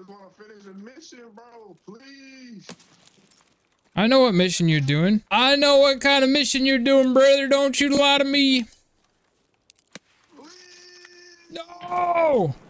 want to finish a mission, bro. Please. I know what mission you're doing. I know what kind of mission you're doing, brother. Don't you lie to me. Please. No!